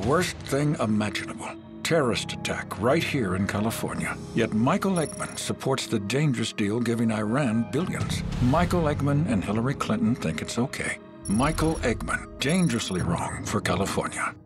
worst thing imaginable. Terrorist attack right here in California. Yet Michael Eggman supports the dangerous deal giving Iran billions. Michael Eggman and Hillary Clinton think it's okay. Michael Eggman, dangerously wrong for California.